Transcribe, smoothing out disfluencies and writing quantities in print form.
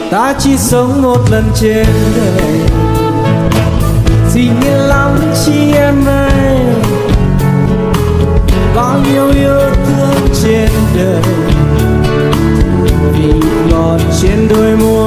Ta chỉ sống một lần trên đời, gì nghĩa lắm chi em ơi. Bao nhiêu yêu thương trên đời, vì ngọt trên đôi môi